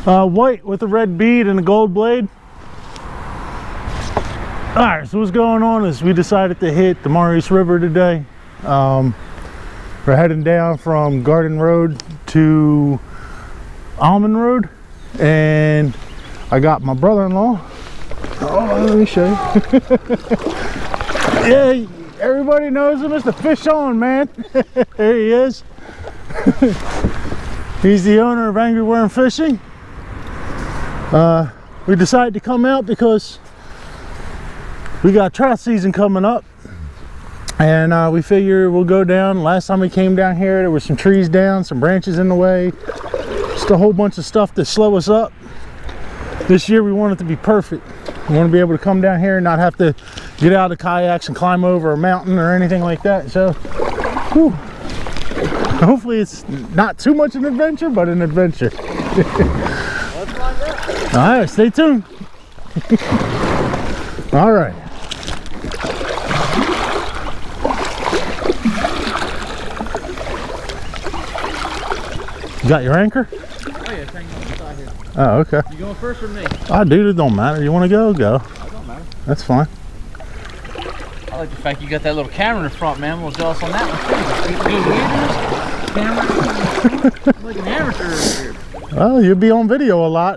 White with a red bead and a gold blade. Alright, so what's going on is we decided to hit the Maurice River today. We're heading down from Garden Road to Almond Road, and I got my brother-in-law. Oh, let me show you. Yeah, everybody knows him as the Fish On Man. There he is. He's the owner of Angry Worm Fishing. We decided to come out because we got trout season coming up, and we figure we'll go down. Last time we came down here, there were some trees down, some branches in the way, just a whole bunch of stuff to slow us up. This year we want it to be perfect. We want to be able to come down here and not have to get out of kayaks and climb over a mountain or anything like that. So whew, hopefully it's not too much an adventure, but an adventure. Let's find out. All right, stay tuned. All right. You got your anchor? Oh yeah, it's hanging on the side here. Oh, okay. You going first or me? Oh, dude, it don't matter. You want to go? Go. It don't matter. That's fine. I like the fact you got that little camera in the front, man. I'm a little jealous on that one too. Camera. I'm like an amateur over here. Well, you'll be on video a lot.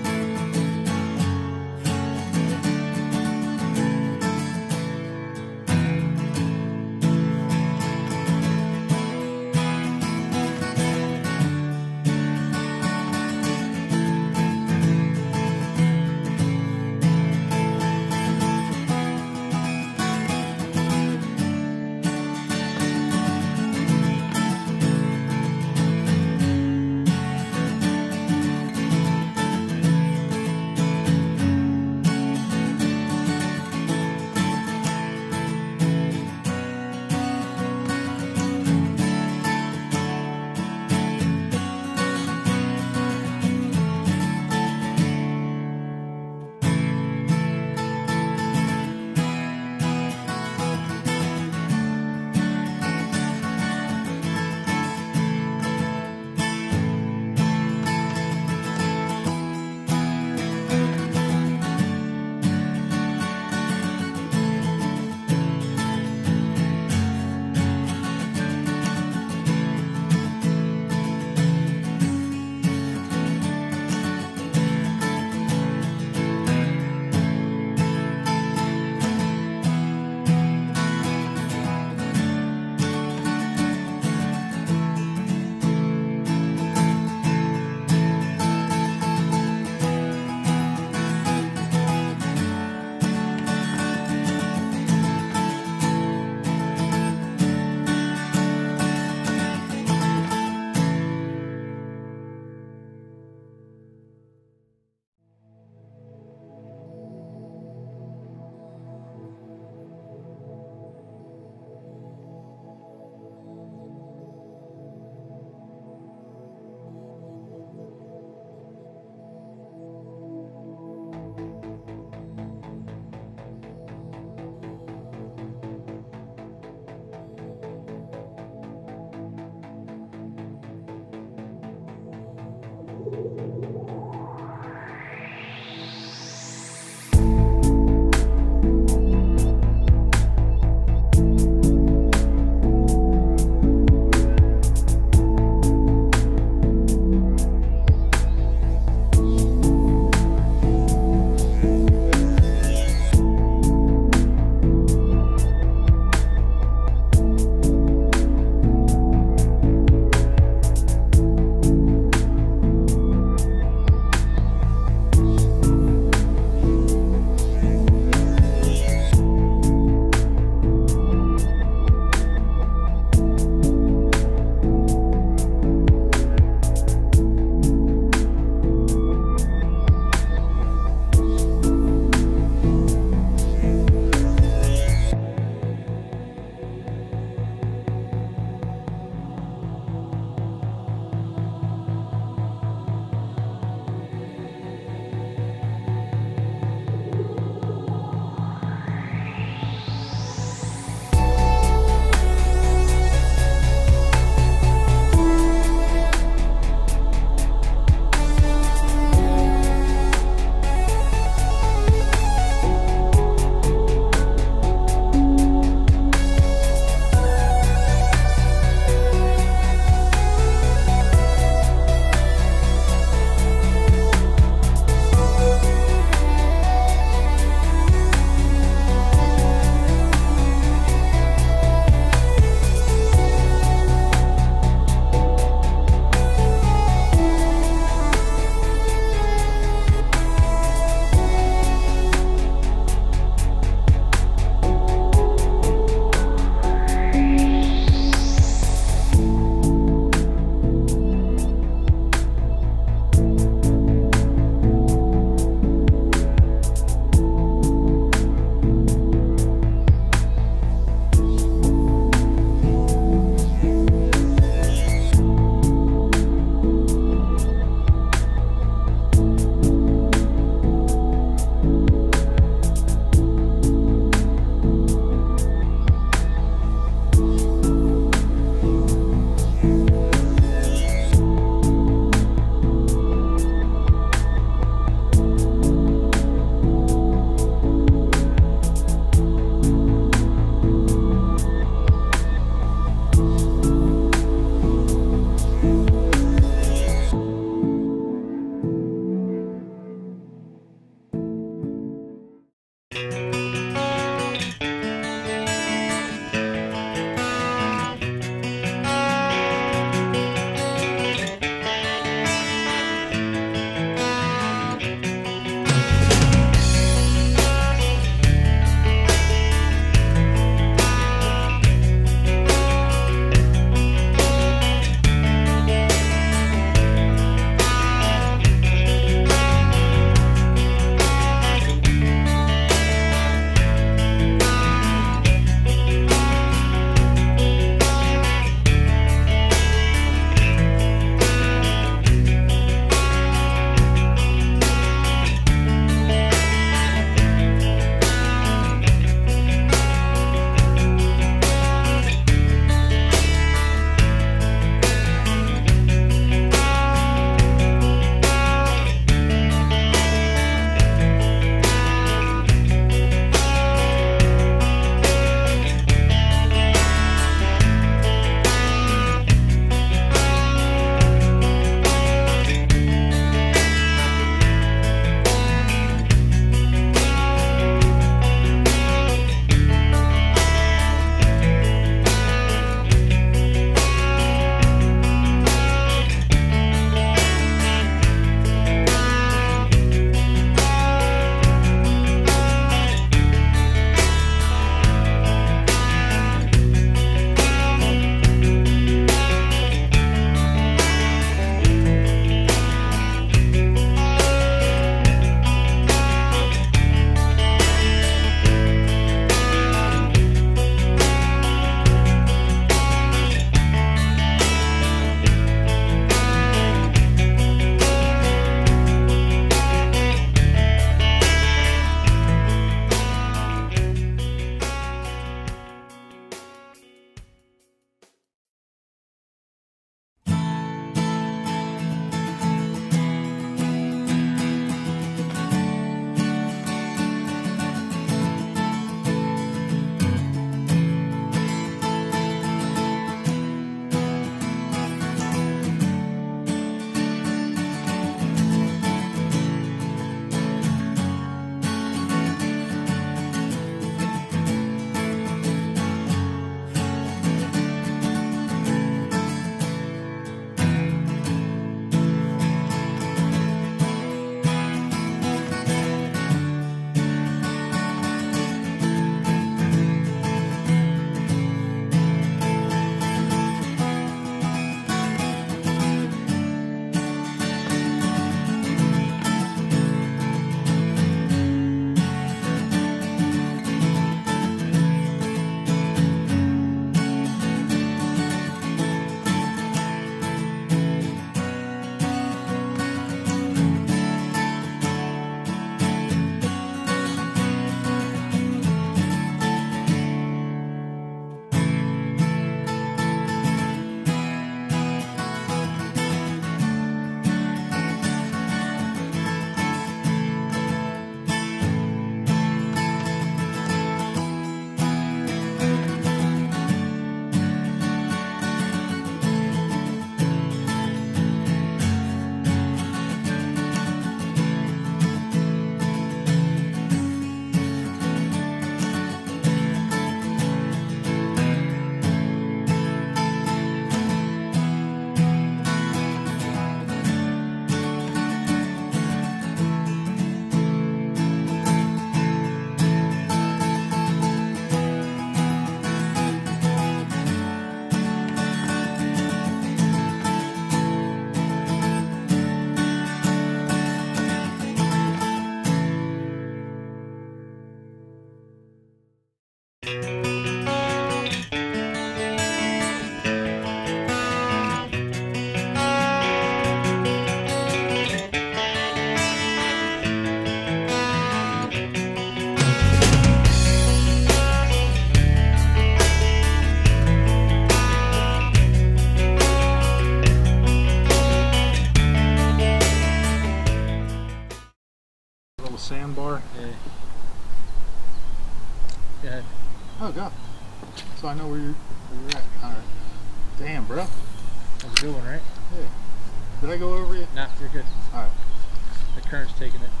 Go ahead. Oh, God. So I know where you're at. All right. Damn, bro. That was a good one, right? Yeah. Did I go over you? Nah, you're good. All right. The current's taking it.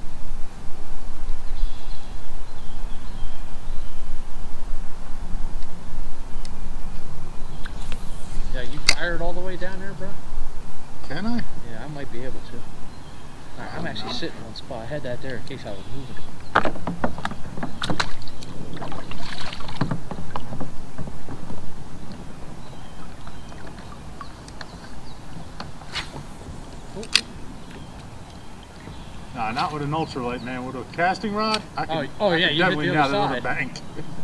Yeah, you fired all the way down there, bro? Can I? Yeah, I might be able to. Alright, I'm actually sitting in one spot. I had that there in case I was moving. Nah, not with an ultralight, man. With a casting rod, I can, oh yeah, I can you hit definitely the nail other it on a side. bank.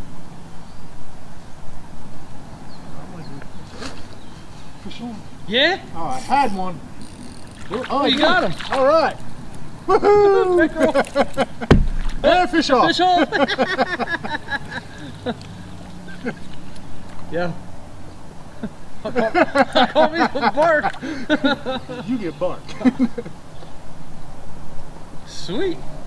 Fish on. Yeah? Oh, I had one. Oh, you got him. All right. Woohoo! Yeah, fish off. Fish off. Yeah. I caught me some bark. You get bark. Sweet.